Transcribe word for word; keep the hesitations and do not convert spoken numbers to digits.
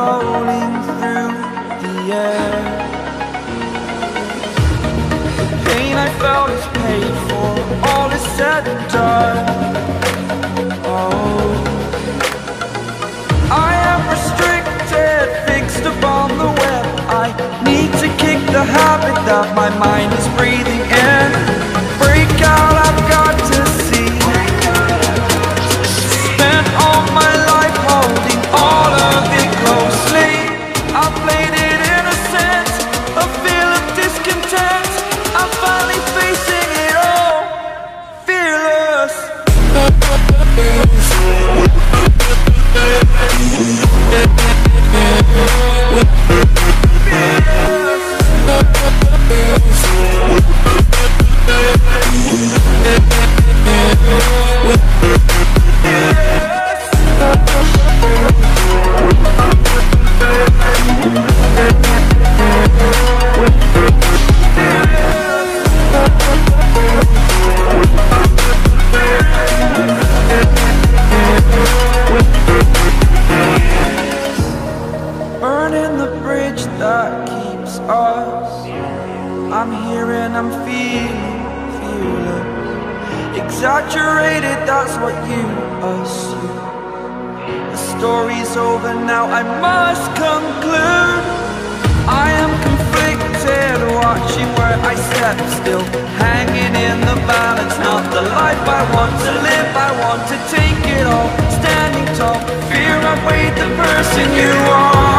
rolling through the air. The pain I felt is paid for, all is said and done. Oh, I am restricted, fixed upon the web. I need to kick the habit that my mind is breathing in. Break out, I've got to see. Spent all my life holding all of it closely. I played it innocent, a feel of discontent. I'm finally facing it all, fearless. Burning the bridge that keeps us. I'm here and I'm feeling fearless. Exaggerated, that's what you assume. The story's over now, I must conclude. I am conflicted, watching where I step still, hanging in the balance. Not the life I want to live, I want to take it all. Standing tall, fear I've weighed the person you are.